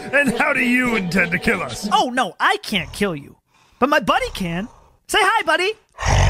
And how do you intend to kill us? Oh, no, I can't kill you. But my buddy can. Say hi, buddy.